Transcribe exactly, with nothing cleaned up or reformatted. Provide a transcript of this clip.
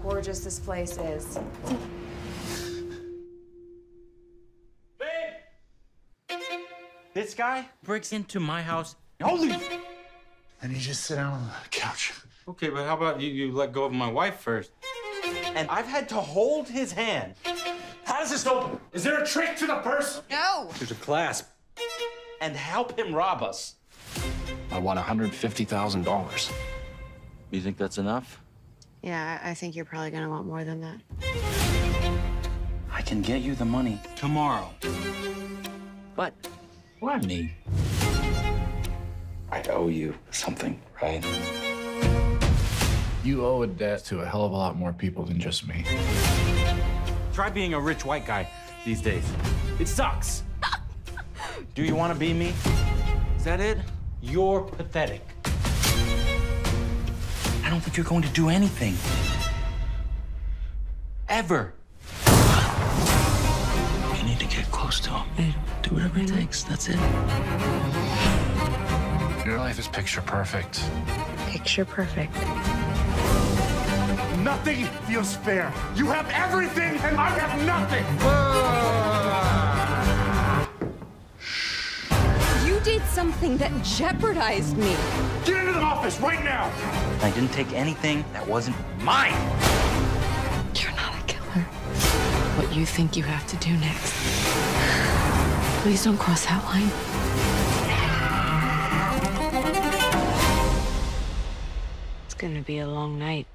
gorgeous this place is. Babe! This guy breaks into my house. Holy! And you just sit down on the couch. Okay, but how about you, you let go of my wife first? And I've had to hold his hand. How does this open? Is there a trick to the purse? No! There's a clasp. And help him rob us. I want one hundred fifty thousand dollars. You think that's enough? Yeah, I think you're probably gonna want more than that. I can get you the money tomorrow. But why me? I owe you something, right? You owe a debt to a hell of a lot more people than just me. Try being a rich white guy these days. It sucks. Do you want to be me? Is that it? You're pathetic. I don't think you're going to do anything. Ever. You need to get close to him. Do whatever it takes. That's it. Your life is picture perfect. Picture perfect. Nothing feels fair. You have everything, and I have nothing. You did something that jeopardized me. Get into the office right now. I didn't take anything that wasn't mine. You're not a killer. What you think you have to do next. Please don't cross that line. It's gonna be a long night.